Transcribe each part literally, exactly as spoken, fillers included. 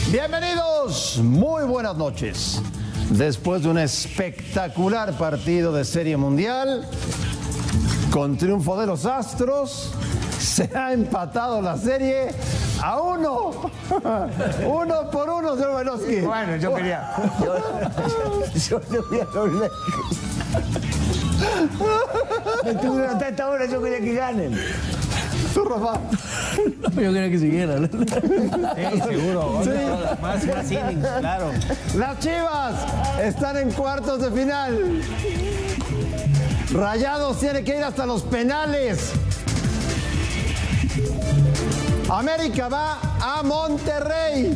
Bienvenidos, muy buenas noches. Después de un espectacular partido de Serie Mundial, con triunfo de los Astros, se ha empatado la serie a uno. Uno por uno, señor Velosky. Bueno, yo quería... Yo, yo no voy a hablar. Estuvieron hasta esta hora, yo quería que ganen. ¿Tú, Rafa? Yo quería que siguieran. Sí, seguro. Sí. Más, más innings, claro. Las Chivas están en cuartos de final. Rayados tiene que ir hasta los penales. América va a Monterrey.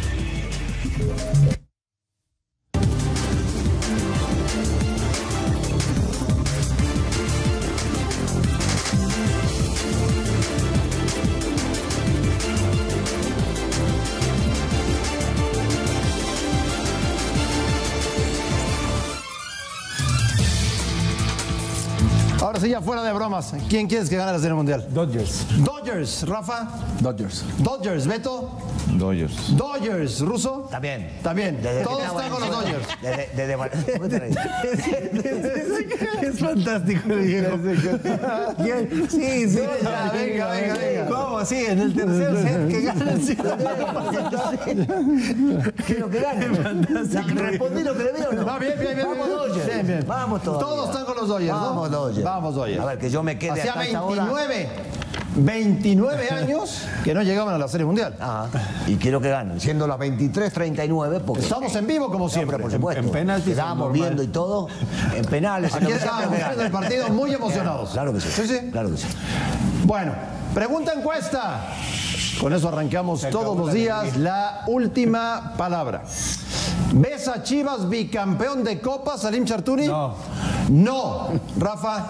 Ahora sí, ya fuera de bromas, ¿quién quieres que gane la Serie Mundial? Dodgers. Dodgers, Rafa. Dodgers. Dodgers, Beto. Dodgers. Dodgers, Ruso. También. También. Desde Todos que están con los estaba- Dodgers. Desde, desde, ¿Por qué te reís? Es fantástico el viejo. ¿Quién? Sí, sí. Ya, venga, venga, venga. ¿Cómo? Sí, en el tercer set que ganan. Sí. Quiero que ganen. Respondí lo que le veo, ¿no? No, bien, bien, bien. Vamos, bien. Dodgers. Bien, bien. Vamos todos. Todos están con los Dodgers, ¿no? Vamos, Dodgers. Vamos, Dodgers. A ver, que yo me quede Hacía hasta esta hora. veintinueve, veintinueve años que no llegaban a la Serie Mundial. Ajá. Y quiero que ganen, siendo las veintitrés treinta y nueve, porque... Estamos en vivo como No, siempre. pero por supuesto. En penaltis, Estábamos normal. viendo y todo. En penales. en Aquí lo que sea, estábamos pero que viendo el ganen. partido muy emocionados. Claro que sí. Sí, sí. Claro que sí. Bueno, pregunta encuesta. Con eso arrancamos todos los días la última palabra. ¿Ves a Chivas bicampeón de Copa, Salim Chartuni? No. No. Rafa.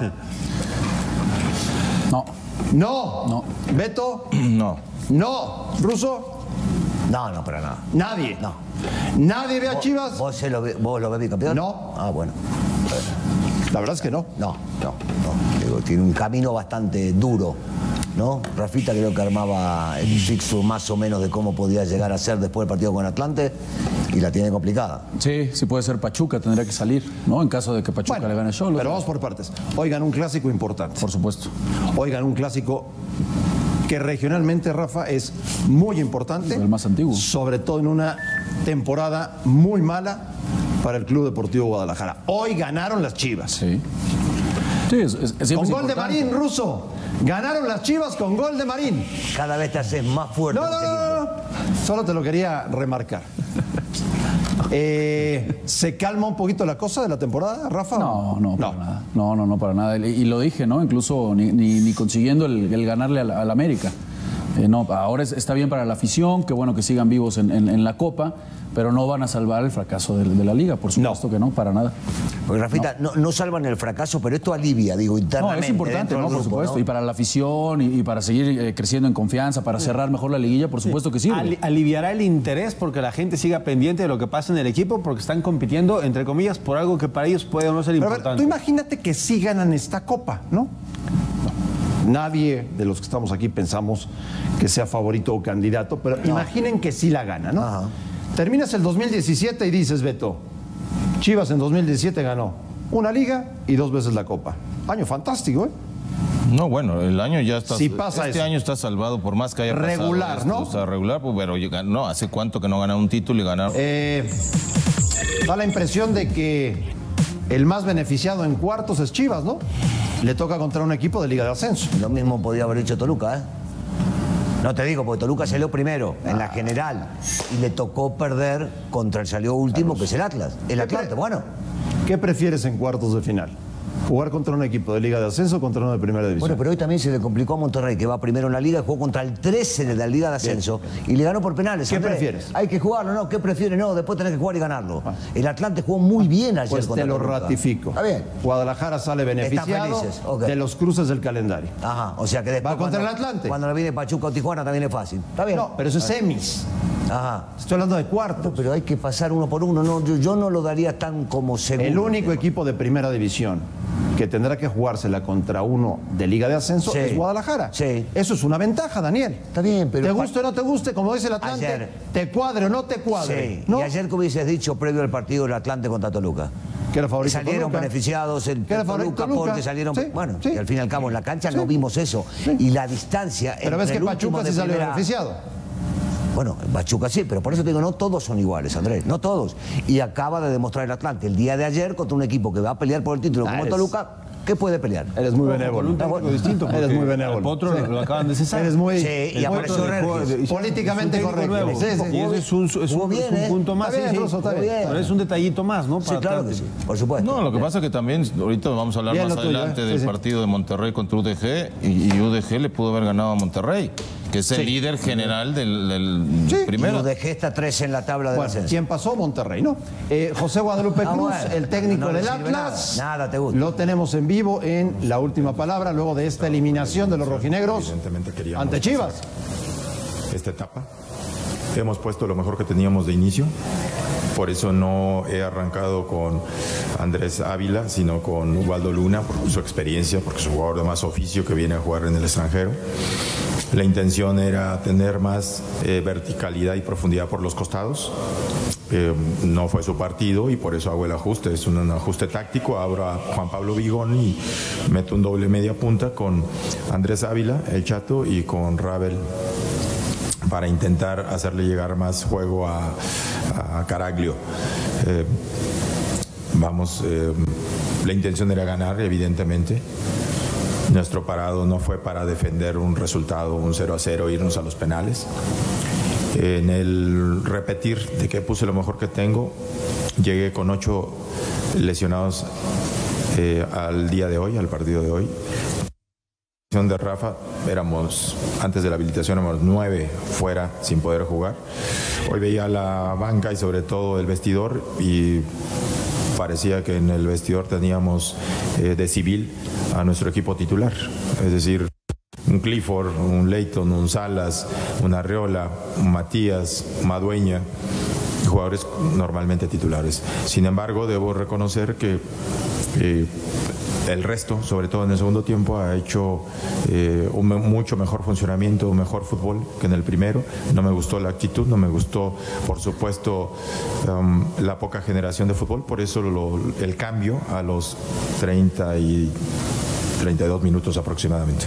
No. No. No. Beto. No. No. Ruso. No, no, para nada. Nadie. No. ¿Nadie ve a ¿Vos- Chivas? ¿Vos, se lo, ve- vos lo ves bicampeón? No. Ah, bueno. La verdad es que no. No, no, no. Digo, tiene un camino bastante duro, ¿no? Rafita creo que armaba el fixo más o menos de cómo podía llegar a ser después del partido con Atlante y la tiene complicada. Sí, sí puede ser Pachuca, tendría que salir, ¿no? En caso de que Pachuca Bueno, le gane solo. pero vamos por partes. Oigan, un clásico importante. Por supuesto. Oigan, un clásico que regionalmente, Rafa, es muy importante. El más antiguo. Sobre todo en una temporada muy mala para el Club Deportivo Guadalajara. Hoy ganaron las Chivas. Sí. Sí, es, es- siempre Con es gol de importante. Marín, Ruso. Ganaron las Chivas con gol de Marín. Cada vez te haces más fuerte. No, no, este no, no, equipo. no. Solo te lo quería remarcar. Eh, ¿Se calma un poquito la cosa de la temporada, Rafa? No, no, para nada. No, no, no, para nada. Y, y lo dije, ¿no? Incluso ni, ni, ni consiguiendo el, el ganarle al, al América. Eh, no, ahora es- está bien para la afición, qué bueno que sigan vivos en, en- en la Copa, pero no van a salvar el fracaso de, de la Liga, por supuesto No. que no, para nada. Porque Rafita, no. No, salvan el fracaso, pero esto alivia, digo, No, internamente. es importante, dentro ¿no? del Por grupo, supuesto. ¿no? Y para la afición y, y para seguir eh, creciendo en confianza, para cerrar mejor la liguilla, por supuesto que sirve. Ali- aliviará el interés porque la gente siga pendiente de lo que pasa en el equipo porque están compitiendo, entre comillas, por algo que para ellos puede o no ser Pero a ver, importante. tú imagínate que sí ganan esta Copa, ¿no? Nadie de los que estamos aquí pensamos que sea favorito o candidato, pero imaginen que sí la gana, ¿no? Ajá. Terminas el dos mil diecisiete y dices, Beto, Chivas en dos mil diecisiete ganó una liga y dos veces la Copa. Año fantástico, ¿eh? No, bueno, el año ya está. Si pasa este eso. año está salvado por más que haya Regular, pasado esto, ¿no? O sea, regular, pues, pero yo- no, hace cuánto que no ganaron un título y ganaron. Eh, da la impresión de que el más beneficiado en cuartos es Chivas, ¿no? Le toca contra un equipo de Liga de Ascenso. Lo mismo podía haber hecho Toluca, ¿eh? No te digo, porque Toluca salió primero en la general y le tocó perder contra el salió último, que es el Atlas. El Atlante, bueno. ¿Qué prefieres en cuartos de final? ¿Jugar contra un equipo de Liga de Ascenso o contra uno de Primera División? Bueno, pero hoy también se le complicó a Monterrey, que va primero en la Liga, jugó contra el trece de la Liga de Ascenso y le ganó por penales. ¿Qué Andrés, prefieres? Hay que jugarlo, ¿no? ¿Qué prefieres? No, después tenés que jugar y ganarlo. El Atlante jugó muy bien ayer Pues contra te lo Toluca. ratifico. Está bien. Guadalajara sale beneficiado felices, ok. de los cruces del calendario. Ajá, o sea que después Va contra cuando- el Atlante. Cuando le viene Pachuca o Tijuana también es fácil. Está bien. No, pero eso es semis. Ajá. Estoy hablando de cuartos. Pero hay que pasar uno por uno. No, yo, yo no lo daría tan como seguro. El único equipo de Primera División que tendrá que jugársela contra uno de Liga de Ascenso, Sí. es Guadalajara. Sí. Eso es una ventaja, Daniel. Está bien, pero... Te guste o no te guste, como dice el Atlante, Ayer. te cuadre o no te cuadre. Sí. ¿no? Y ayer, como hubieses dicho, previo al partido del Atlante contra Toluca. Que era favorito Salieron Toluca. beneficiados en Que era favorito Toluca, Toluca. porque salieron... Sí, Bueno, sí. y al fin y al cabo en la cancha Sí. no vimos eso. Sí. Y la distancia Pero entre ves que el último Pachuca de sí salió primera- beneficiado. Bueno, Pachuca sí, pero por eso te digo, no todos son iguales, Andrés, no todos. Y acaba de demostrar el Atlante el día de ayer contra un equipo que va a pelear por el título Ah, como eres- Toluca, ¿qué puede pelear? Eres muy Con benévolo. un técnico distinto. Eres porque muy benévolo. al Potro Sí. lo acaban de cesar. Eres muy... Sí, y muy- apareció Regis. Políticamente Es un técnico correcto. nuevo. Sí, sí. Y eso es un, es un- Jugó bien, es un ¿eh? punto más. Está bien, sí, sí. Russo, está Jugó bien. bien. Pero es un detallito más, ¿no? Sí, Para claro que Atlante. sí, por supuesto. No, lo que pasa es que también, ahorita vamos a hablar Bien más lo tuyo, adelante ¿eh? del Sí, sí. partido de Monterrey contra U D G y, y U D G le pudo haber ganado a Monterrey, que es el líder general del, del Sí. primero. Y dejé esta tres en la tabla de Bueno, ascenso. ¿quién pasó? Monterrey, ¿no? Eh, José Guadalupe Ah, Cruz, bueno. el técnico No le del sirve Atlas. nada. Nada te gusta. Lo tenemos en vivo en La Última Palabra, luego de esta eliminación de los rojinegros Evidentemente queríamos ante Chivas. esta etapa. Hemos puesto lo mejor que teníamos de inicio. Por eso no he arrancado con Andrés Ávila, sino con Waldo Luna, por su experiencia, porque es un jugador de más oficio que viene a jugar en el extranjero. La intención era tener más eh, verticalidad y profundidad por los costados. Eh, no fue su partido y por eso hago el ajuste. Es un, un ajuste táctico. Abro a Juan Pablo Vigón y meto un doble media punta con Andrés Ávila, el Chato, y con Ravel, para intentar hacerle llegar más juego a, a Caraglio. Eh, vamos, eh, la intención era ganar, evidentemente. Nuestro parado no fue para defender un resultado, un cero a cero, irnos a los penales. En el repetir de que puse lo mejor que tengo, llegué con ocho lesionados eh, al día de hoy, al partido de hoy. De Rafa, éramos, antes de la habilitación éramos nueve fuera sin poder jugar. Hoy veía la banca y sobre todo el vestidor y parecía que en el vestidor teníamos eh, de civil a nuestro equipo titular, es decir, un Clifford, un Leighton, un Salas, un Arreola, un Matías, Madueña, jugadores normalmente titulares. Sin embargo, debo reconocer que eh, el resto, sobre todo en el segundo tiempo, ha hecho eh, un me- mucho mejor funcionamiento, un mejor fútbol que en el primero. No me gustó la actitud, no me gustó, por supuesto, um, la poca generación de fútbol. Por eso lo- el cambio a los treinta y treinta y dos minutos aproximadamente.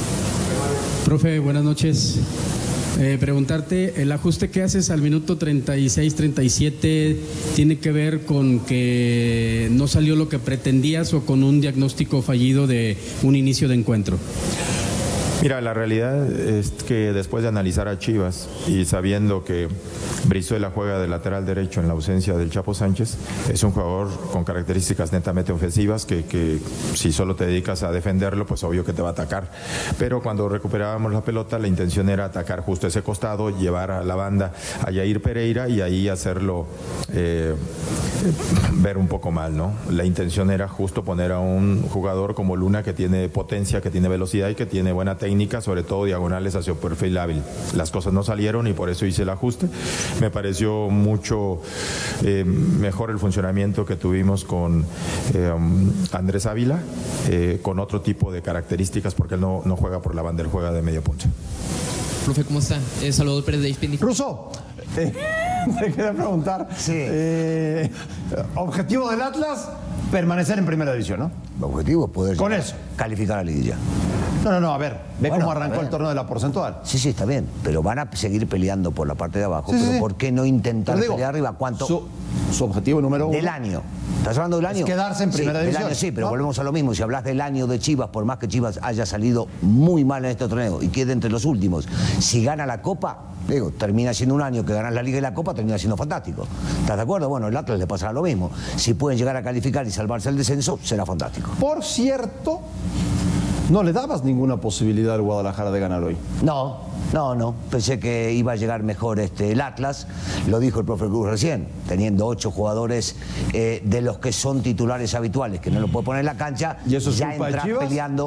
Profe, buenas noches. Eh, preguntarte, ¿el ajuste que haces al minuto treinta y seis, treinta y siete tiene que ver con que no salió lo que pretendías o con un diagnóstico fallido de un inicio de encuentro? Mira, la realidad es que después de analizar a Chivas y sabiendo que Brizuela juega de lateral derecho en la ausencia del Chapo Sánchez, es un jugador con características netamente ofensivas que, que si solo te dedicas a defenderlo, pues obvio que te va a atacar. Pero cuando recuperábamos la pelota, la intención era atacar justo ese costado, llevar a la banda a Yair Pereira y ahí hacerlo eh, ver un poco mal, ¿no? La intención era justo poner a un jugador como Luna que tiene potencia, que tiene velocidad y que tiene buena técnica, sobre todo diagonales hacia perfil hábil. Las cosas no salieron y por eso hice el ajuste. Me pareció mucho eh, mejor el funcionamiento que tuvimos con eh, Andrés Ávila, eh, con otro tipo de características, porque él no, no juega por la banda, él juega de media punta. Profe, ¿cómo está? Eh, Salvador Pérez de E S P N. Russo, eh, te quería preguntar. Sí. eh, objetivo del Atlas, permanecer en primera división, ¿no? El objetivo es poder Con llegar- eso. calificar a la liguilla. No, no, no, a ver, ve Bueno, cómo a arrancó ver. el torneo de la porcentual. Sí, sí, está bien, pero van a seguir peleando por la parte de abajo. Sí, sí, pero sí. ¿por qué no intentar Pero digo, pelear arriba? ¿Cuánto? Su, su objetivo número uno. Del año. ¿Estás hablando del Es año? quedarse en primera sí, del división, año, sí, pero ¿no? volvemos a lo mismo. Si hablas del año de Chivas, por más que Chivas haya salido muy mal en este torneo y quede entre los últimos, si gana la Copa, digo, termina siendo un año que ganas la Liga y la Copa, termina siendo fantástico. ¿Estás de acuerdo? Bueno, el Atlas le pasará lo mismo. Si pueden llegar a calificar y salvarse el descenso, será fantástico. Por cierto, no le dabas ninguna posibilidad al Guadalajara de ganar hoy. No, no, no. Pensé que iba a llegar mejor este, el Atlas. Lo dijo el profe Cruz recién, teniendo ocho jugadores eh, de los que son titulares habituales, que no lo puede poner en la cancha, ¿Y eso es ya culpa de entrar Chivas? peleando.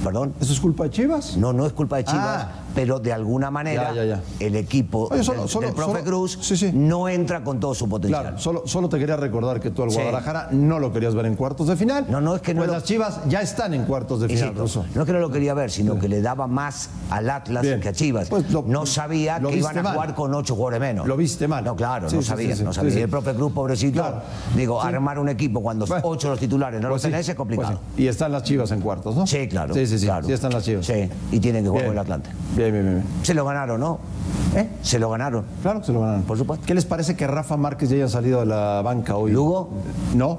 ¿Perdón? ¿Eso es culpa de Chivas? No, no es culpa de Chivas, Ah. pero de alguna manera Ya, ya, ya. el equipo Oye, solo- del, solo- del profe solo- Cruz sí, sí. no entra con todo su potencial. Claro, solo, solo te quería recordar que tú al Sí. Guadalajara no lo querías ver en cuartos de final. No, no, es que no Pues lo- las Chivas ya están en cuartos de final, Insisto, Russo. no es que no lo quería ver, sino que le daba más al Atlas Bien. que a Chivas. Pues lo- no sabía lo que iban viste a mal. jugar con ocho jugadores menos. Lo viste mal. No, claro, Sí, no sí, sabía, sí, sí, no sabía. sí, sí. Y el propio Cruz, pobrecito, Claro. digo, Sí. armar un equipo cuando Bueno, ocho de los titulares no pues lo sí, tenés es complicado. pues sí. Y están las Chivas en cuartos, ¿no? Sí, claro. Sí, sí, sí. claro. Sí están las Chivas. Sí, y tienen que jugar Bien. con el Atlante. Bien, bien, bien, bien. Se lo ganaron, ¿no? ¿Eh? Se lo ganaron. Claro que se lo ganaron. Por supuesto. ¿Qué les parece que Rafa Márquez ya haya salido de la banca hoy? ¿Lugo? No.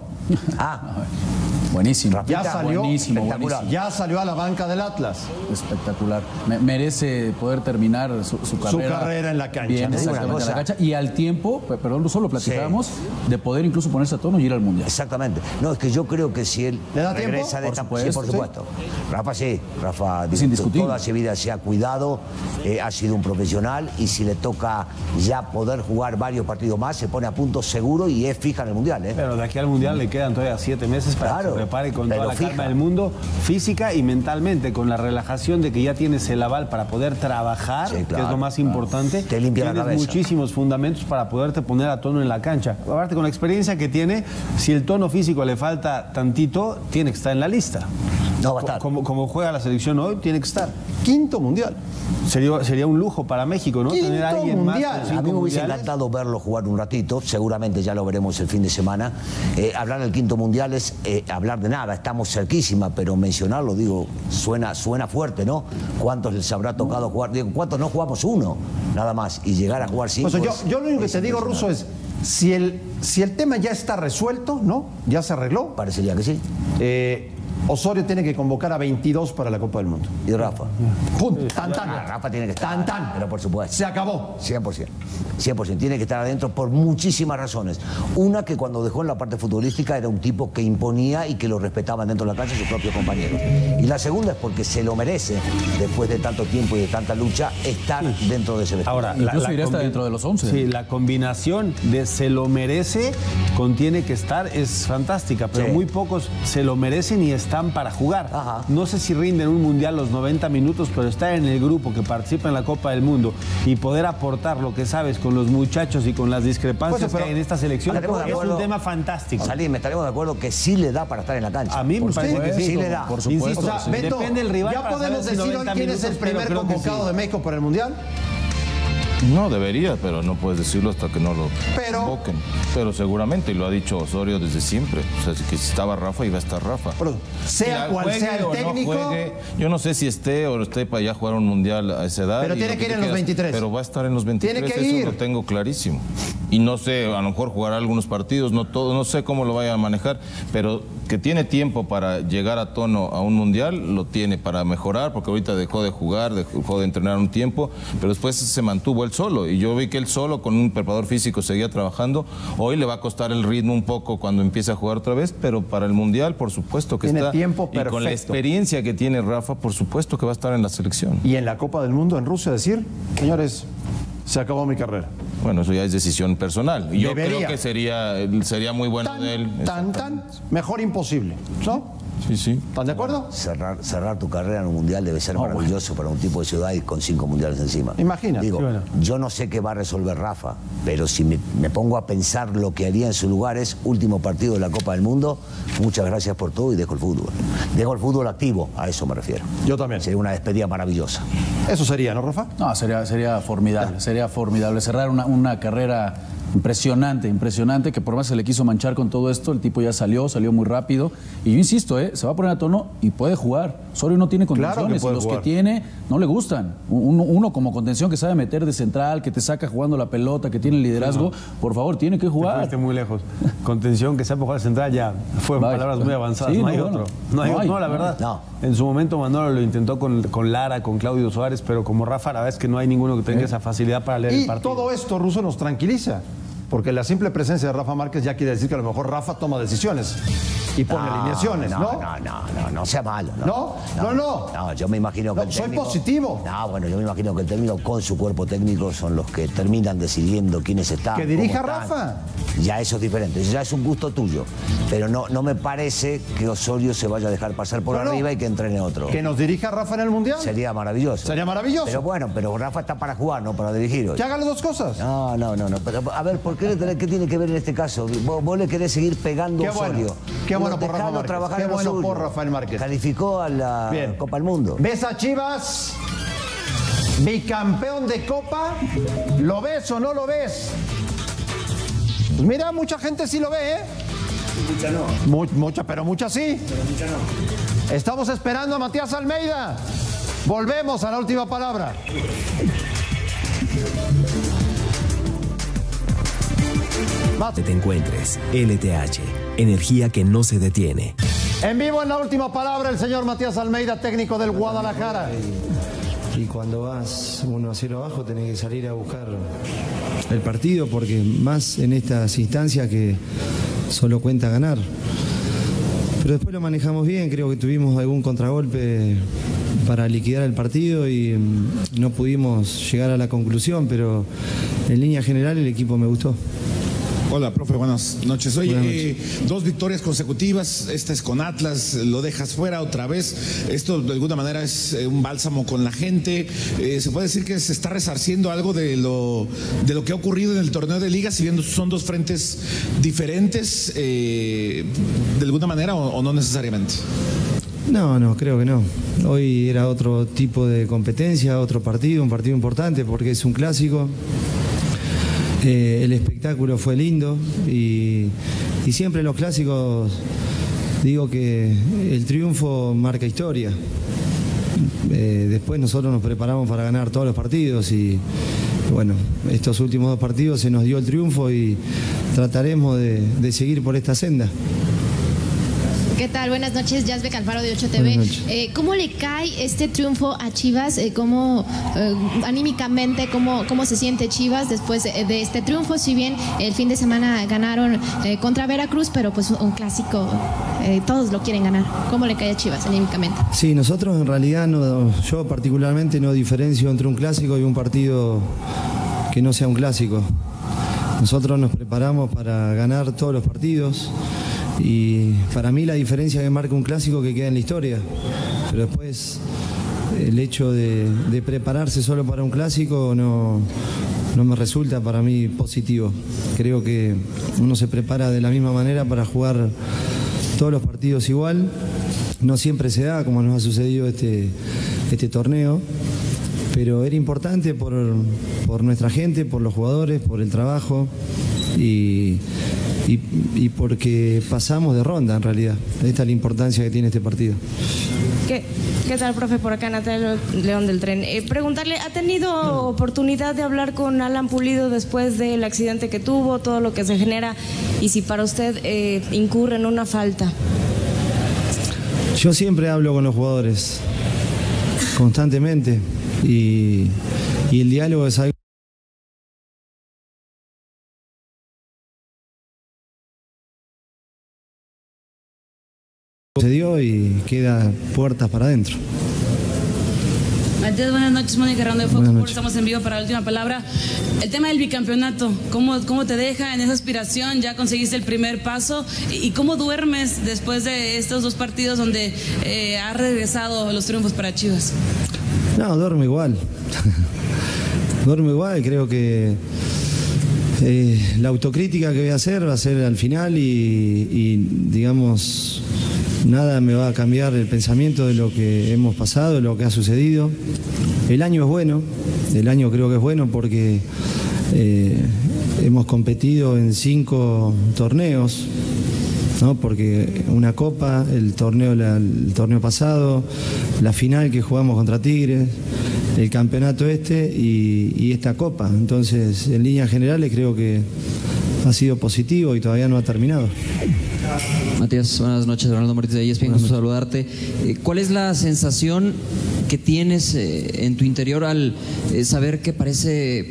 Ah, Buenísimo. Ya salió. Buenísimo, espectacular. buenísimo. Ya salió a la banca del Atlas. Espectacular. Me- merece poder terminar su, su carrera. carrera en la cancha, Bien, ¿no? exactamente, Una en la cosa. cancha. Y al tiempo, pe- perdón, solo platicábamos, de poder incluso ponerse a tono y ir al Mundial. exactamente. No, es que yo creo que si él ¿Le da tiempo? regresa de Por esta... supuesto, sí, por sí. supuesto. Rafa sí, Rafa Es indiscutible. toda su vida se ha cuidado, eh, ha sido un profesional y si le toca ya poder jugar varios partidos más, se pone a punto seguro y es fija en el Mundial, ¿eh? Pero de aquí al Mundial le quedan todavía siete meses para Claro, que se prepare con pero toda la fija. calma del mundo, física y mentalmente, con la relajación de que ya tienes el aval para poder trabajar, Sí, que claro, es lo más claro. importante. Te limpia la tienes cabeza. muchísimos fundamentos para poderte poner a tono en la cancha. Aparte, con la experiencia que tiene, si el tono físico le falta tantito, tiene que estar en la lista. No va a estar. Como, como juega la selección hoy, tiene que estar. Quinto mundial. Sería, sería un lujo para México, ¿no? Quinto Tener a alguien más mundial. con A cinco mí me hubiese mundiales. encantado verlo jugar un ratito, seguramente ya lo veremos el fin de semana. Eh, hablar del quinto mundial es eh, hablar de nada, estamos cerquísima, pero mencionarlo, digo, suena, suena fuerte, ¿no? ¿Cuántos les habrá tocado jugar? Digo, ¿cuántos no jugamos uno? Nada más, y llegar a jugar cinco. O sea, yo, es- yo lo único que es te digo, Russo, impresionante. es si el, si el tema ya está resuelto, ¿no? Ya se arregló. Parecería que sí. eh, Osorio tiene que convocar a veintidós para la Copa del Mundo. Y Rafa. Punto. Tan, tan. Ah, Rafa tiene que estar. Tan, tan. Pero por supuesto. Se acabó. cien por ciento. cien por ciento. Tiene que estar adentro por muchísimas razones. Una, que cuando dejó en la parte futbolística era un tipo que imponía y que lo respetaban dentro de la cancha sus propios compañeros. Y la segunda es porque se lo merece, después de tanto tiempo y de tanta lucha, estar dentro de ese vestuario. Ahora, Incluso iría hasta combi- dentro de los once. Sí, la combinación de se lo merece con tiene que estar es fantástica, pero Sí. muy pocos se lo merecen y están para jugar. Ajá. No sé si rinden un mundial los noventa minutos, pero estar en el grupo que participa en la Copa del Mundo y poder aportar lo que sabes con los muchachos y con las discrepancias Pues, pero- que hay en esta selección Estaremos de es un acuerdo. tema fantástico. Salim, estaremos de acuerdo que sí le da para estar en la cancha. A mí me Por parece que supuesto, sí. sí le da. Por supuesto. Insisto, O sea, sí. Beto, depende del rival ¿ya para podemos saber si decir hoy noventa quién es el minutos, pero primer creo que convocado sí. de México para el Mundial? No debería, pero no puedes decirlo hasta que no lo Pero- convoquen. Pero seguramente, y lo ha dicho Osorio desde siempre. O sea, que si estaba Rafa, iba a estar Rafa. Pero, sea Mira, cual juegue sea el o no técnico, juegue, yo no sé si esté o esté para ya jugar un mundial a esa edad. Pero y tiene lo que ir tú en los quieras, veintitrés. Pero va a estar en los veintitrés, Tiene que eso ir. lo tengo clarísimo. Y no sé, a lo mejor jugará algunos partidos, no todo, no sé cómo lo vaya a manejar, pero que tiene tiempo para llegar a tono a un mundial, lo tiene para mejorar, porque ahorita dejó de jugar, dejó de entrenar un tiempo, pero después se mantuvo él solo. Y yo vi que él solo, con un preparador físico, seguía trabajando. Hoy le va a costar el ritmo un poco cuando empiece a jugar otra vez, pero para el mundial, por supuesto que Tiene está. tiempo y con la perfecto. experiencia que tiene Rafa, por supuesto que va a estar en la selección. y en la Copa del Mundo en Rusia decir, señores, se acabó mi carrera. Bueno, eso ya es decisión personal. Y yo Debería. creo que sería, sería muy bueno Tan, de él. tan, tan, mejor imposible. ¿No? Sí, sí. ¿Están de acuerdo? Cerrar, cerrar tu carrera en un mundial debe ser maravilloso para un tipo de ciudad y con cinco mundiales encima. Imagina. Digo, Sí, bueno. yo no sé qué va a resolver Rafa, pero si me, me pongo a pensar lo que haría en su lugar es último partido de la Copa del Mundo, muchas gracias por todo y dejo el fútbol. Dejo el fútbol activo, a eso me refiero. Yo también. Sería una despedida maravillosa. Eso sería, ¿no, Rafa? No, sería, sería formidable, sería formidable. Cerrar una, una carrera impresionante, impresionante, que por más se le quiso manchar con todo esto, el tipo ya salió, salió muy rápido. Y yo insisto, ¿eh? Se va a poner a tono y puede jugar. Osorio no tiene Claro que contenciones puede y los jugar. que tiene no le gustan. Uno, uno como contención que sabe meter de central, que te saca jugando la pelota, que tiene el liderazgo, por favor, tiene que Te jugar. fuiste muy lejos. Contención que sea para jugar central ya fue Vaya. palabras muy avanzadas. Sí, no hay no, otro. bueno. No hay No otro. hay, No, la no verdad. hay. No. En su momento Manolo lo intentó con, con Lara, con Claudio Suárez, pero como Rafa, la verdad es que no hay ninguno que tenga esa facilidad para leer Y el partido. todo esto, Russo, nos tranquiliza. Porque la simple presencia de Rafa Márquez ya quiere decir que a lo mejor Rafa toma decisiones. y pone No, alineaciones, ¿no? No, no, no, no, no sea malo. No, ¿No? No, no. No, yo me imagino que No, el soy técnico... positivo. No, bueno, yo me imagino que el técnico con su cuerpo técnico son los que terminan decidiendo quiénes están. Que dirija cómo están. Rafa. Ya eso es diferente, ya es un gusto tuyo. Pero no, no me parece que Osorio se vaya a dejar pasar por No, no. arriba y que entrene otro. Que nos dirija Rafa en el Mundial. Sería maravilloso. Sería maravilloso. Pero bueno, pero Rafa está para jugar, no para dirigir hoy. Que haga las dos cosas. No, no, no, no. Pero a ver, ¿por qué, le tenés- qué tiene que ver en este caso? Vos, vos le querés seguir pegando Qué a Osorio. bueno. Qué bueno por Dejalo Rafa Márquez. trabajar Qué en lo bueno suyo. por Rafael Márquez. Calificó a la Bien. Copa del Mundo. ¿Ves a Chivas? Bicampeón de Copa. ¿Lo ves o no lo ves? Pues mira, mucha gente sí lo ve, ¿eh? Mucha no. Mu- mucha, pero mucha sí. Pero mucha no. Estamos esperando a Matías Almeida. Volvemos a la última palabra. Donde te encuentres, L T H, energía que no se detiene. En vivo en la última palabra el señor Matías Almeida, técnico del Guadalajara. Y cuando vas uno a cero abajo tenés que salir a buscar el partido, porque más en estas instancias que solo cuenta ganar. Pero después lo manejamos bien, creo que tuvimos algún contragolpe para liquidar el partido y mm, no pudimos llegar a la conclusión, pero en línea general el equipo me gustó. Hola, profe, buenas noches. Oye, Buenas eh, dos victorias consecutivas, esta es con Atlas, lo dejas fuera otra vez. Esto de alguna manera es eh, un bálsamo con la gente. Eh, se puede decir que se está resarciendo algo de lo, de lo que ha ocurrido en el torneo de liga, si bien son dos frentes diferentes, eh, de alguna manera o, o no necesariamente. No, no, creo que no. Hoy era otro tipo de competencia, otro partido, un partido importante porque es un clásico. Eh, el espectáculo fue lindo y, y siempre en los clásicos digo que el triunfo marca historia. Eh, después nosotros nos preparamos para ganar todos los partidos y bueno, estos últimos dos partidos se nos dio el triunfo y trataremos de, de seguir por esta senda. ¿Qué tal? Buenas noches, Yazbek Alfaro de ocho T V. Buenas noches. Eh, ¿Cómo le cae este triunfo a Chivas? Eh, ¿Cómo eh, anímicamente, cómo, cómo se siente Chivas después de, de este triunfo? Si bien el fin de semana ganaron eh, contra Veracruz, pero pues un clásico, eh, todos lo quieren ganar. ¿Cómo le cae a Chivas anímicamente? Sí, nosotros en realidad, no, yo particularmente no diferencio entre un clásico y un partido que no sea un clásico. Nosotros nos preparamos para ganar todos los partidos. Y para mí la diferencia que marca un clásico que queda en la historia, pero después el hecho de, de prepararse solo para un clásico no, no me resulta para mí positivo. Creo que uno se prepara de la misma manera para jugar todos los partidos igual. No siempre se da, como nos ha sucedido este, este torneo, pero era importante por, por nuestra gente, por los jugadores, por el trabajo y... Y, y porque pasamos de ronda en realidad. Esta es la importancia que tiene este partido. ¿Qué, qué tal, profe? Por acá, Natalia León del Tren. Eh, preguntarle, ¿ha tenido oportunidad de hablar con Alan Pulido después del accidente que tuvo, todo lo que se genera, y si para usted eh, incurre en una falta? Yo siempre hablo con los jugadores, constantemente, y, y el diálogo es algo se dio y queda puertas para adentro. Matías, buenas noches, Mónica Herrando de Fox Buenas Sports, noches. estamos en vivo para la última palabra. El tema del bicampeonato, ¿cómo, cómo te deja en esa aspiración? Ya conseguiste el primer paso, ¿y cómo duermes después de estos dos partidos donde eh, ha regresado los triunfos para Chivas? No, duermo igual. Duermo igual, creo que eh, la autocrítica que voy a hacer va a ser al final y, y digamos... Nada me va a cambiar el pensamiento de lo que hemos pasado, de lo que ha sucedido. El año es bueno, el año creo que es bueno porque eh, hemos competido en cinco torneos, ¿no? Porque una copa, el torneo, la, el torneo pasado, la final que jugamos contra Tigres, el campeonato este y, y esta copa. Entonces, en líneas generales creo que ha sido positivo y todavía no ha terminado. Matías, buenas noches, Ronaldo Martínez de E S P N, gusto saludarte. Eh, ¿Cuál es la sensación que tienes eh, en tu interior al eh, saber que parece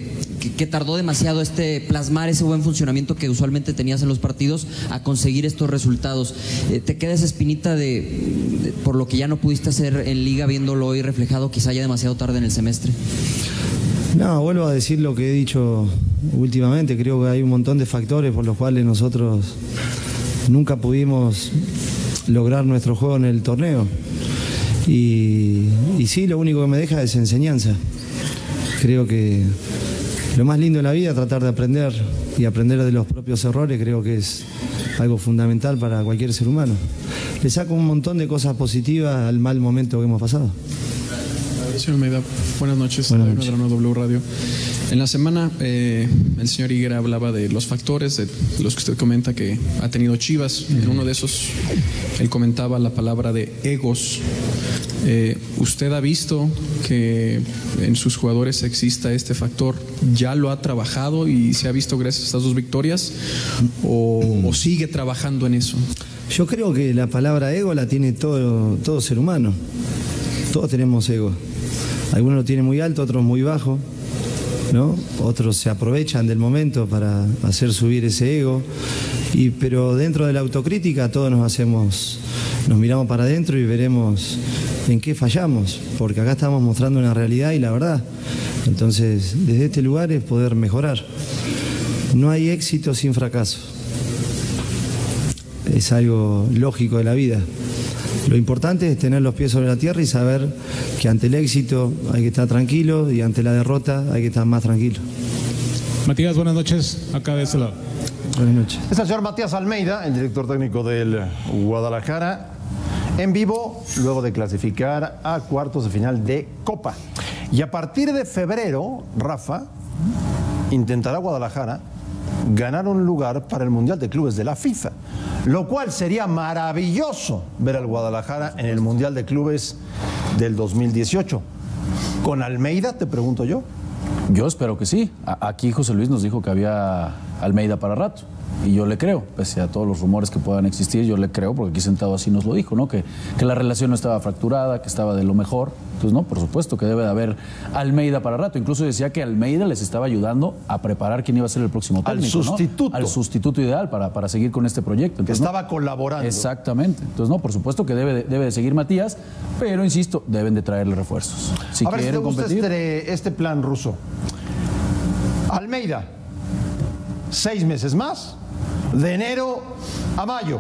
que, que tardó demasiado este plasmar ese buen funcionamiento que usualmente tenías en los partidos a conseguir estos resultados. Eh, ¿Te queda esa espinita de, de por lo que ya no pudiste hacer en Liga, viéndolo hoy reflejado quizá ya demasiado tarde en el semestre? No, vuelvo a decir lo que he dicho últimamente. Creo que hay un montón de factores por los cuales nosotros nunca pudimos lograr nuestro juego en el torneo. Y, y sí, lo único que me deja es enseñanza. Creo que lo más lindo de la vida es tratar de aprender y aprender de los propios errores. Creo que es algo fundamental para cualquier ser humano. Le saco un montón de cosas positivas al mal momento que hemos pasado. Señor Almeida, buenas noches. Buenas noches. W Radio. En la semana eh, el señor Higuera hablaba de los factores, de los que usted comenta que ha tenido Chivas. En uno de esos él comentaba la palabra de egos. Eh, ¿Usted ha visto que en sus jugadores exista este factor? ¿Ya lo ha trabajado y se ha visto gracias a estas dos victorias? ¿O, o sigue trabajando en eso? Yo creo que la palabra ego la tiene todo, todo ser humano. Todos tenemos ego. Algunos lo tienen muy alto, otros muy bajo, ¿no? Otros se aprovechan del momento para hacer subir ese ego. Y, pero dentro de la autocrítica todos nos hacemos, nos miramos para adentro y veremos en qué fallamos, porque acá estamos mostrando una realidad y la verdad. Entonces, desde este lugar es poder mejorar. No hay éxito sin fracaso. Es algo lógico de la vida. Lo importante es tener los pies sobre la tierra y saber que ante el éxito hay que estar tranquilo y ante la derrota hay que estar más tranquilo. Matías, buenas noches. Acá de este lado. Buenas noches. Es el señor Matías Almeida, el director técnico del Guadalajara, en vivo luego de clasificar a cuartos de final de Copa. Y a partir de febrero, Rafa, intentará Guadalajara ganar un lugar para el Mundial de Clubes de la FIFA, lo cual sería maravilloso ver al Guadalajara en el Mundial de Clubes del dos mil dieciocho. ¿Con Almeida, te pregunto yo? Yo espero que sí. A- aquí José Luis nos dijo que había Almeida para rato. Y yo le creo, pese a todos los rumores que puedan existir, yo le creo, porque aquí sentado así nos lo dijo, ¿no? Que, que la relación no estaba fracturada, que estaba de lo mejor. Entonces, no, por supuesto que debe de haber Almeida para rato. Incluso decía que Almeida les estaba ayudando a preparar quién iba a ser el próximo Al técnico, sustituto. ¿no? Al sustituto ideal para, para seguir con este proyecto. Entonces, Que ¿no? estaba colaborando. Exactamente. Entonces, no, por supuesto que debe de, debe de seguir Matías, pero, insisto, deben de traerle refuerzos. Si a ver si te quieren gusta competir, este, este plan ruso. Almeida, seis meses más, de enero a mayo.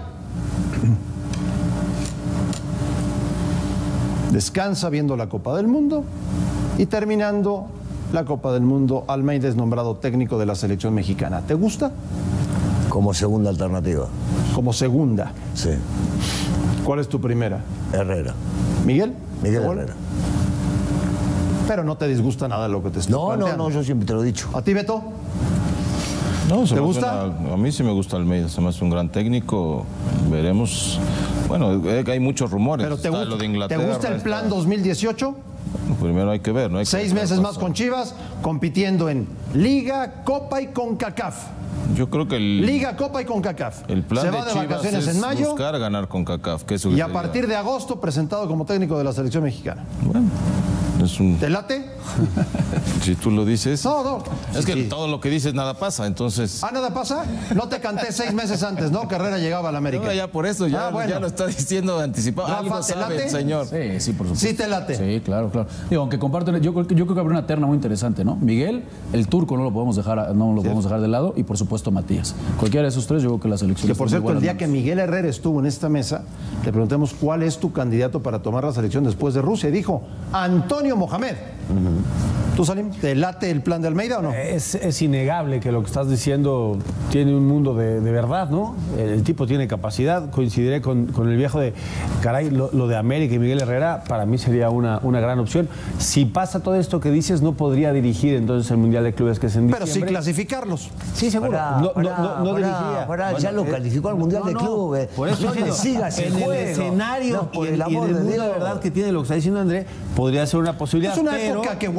Descansa viendo la Copa del Mundo y terminando la Copa del Mundo, Almeida es nombrado técnico de la selección mexicana. ¿Te gusta? Como segunda alternativa. Como segunda. Sí. ¿Cuál es tu primera? Herrera. ¿Miguel? Miguel ¿Cuál? Herrera. Pero no te disgusta nada lo que te estoy No, no, planteando. no, yo siempre te lo he dicho. ¿A ti, Beto? No, se ¿Te me gusta? hace una- a mí sí me gusta Almeida, se me hace un gran técnico. Veremos. Bueno, eh, hay muchos rumores. ¿Pero te, Está gusta, lo de ¿te Inglaterra, gusta el está- plan dos mil dieciocho? Primero hay que ver, ¿no? Hay que Seis ver meses qué más pasa. con Chivas, compitiendo en Liga, Copa y CONCACAF. Yo creo que el, Liga, Copa y CONCACAF. el plan Se de va de Chivas vacaciones es en mayo buscar ganar con CACAF. Que eso y que a se partir de agosto presentado como técnico de la selección mexicana. Bueno, es un... ¿Te late? Si tú lo dices... No, no. Es que Sí. todo lo que dices nada pasa, entonces... Ah, nada pasa. No te canté seis meses antes, ¿no? Que Herrera llegaba a la América. No, ya por eso, ya, Ah, bueno. ya lo está diciendo anticipado. Rafa, Algo ¿te sabe late? el señor. Sí, sí, por supuesto. Sí te late. Sí, claro, claro. Digo, aunque comparten, yo, creo que- yo creo que habrá una terna muy interesante, ¿no? Miguel, el turco no lo podemos dejar, a- no lo podemos dejar de lado, y por supuesto Matías. Cualquiera de esos tres, yo creo que la selección. Que está por en muy cierto, el buenas día manos. que Miguel Herrera estuvo en esta mesa, le preguntamos cuál es tu candidato para tomar la selección después de Rusia. Y dijo, Antonio Mohamed. ¿Tú, Salim, te late el plan de Almeida o no? Es, es innegable que lo que estás diciendo tiene un mundo de, de verdad, ¿no? El, el tipo tiene capacidad. Coincidiré con, con el viejo de, caray, lo, lo de América y Miguel Herrera, para mí sería una, una gran opción. Si pasa todo esto que dices, no podría dirigir entonces el Mundial de Clubes que es en Pero sí diciembre. clasificarlos. Sí, seguro. Pará, no, no, pará, no, no pará, dirigiría. pará, ya Bueno, lo eh, calificó al Mundial no, de no, Clubes. Por eso No le diciendo, sigas el en el juego. escenario No, por y, el y amor en el de mundo de Dios. verdad que tiene lo que está diciendo André, podría ser una posibilidad. Es una pero época que Guadalajara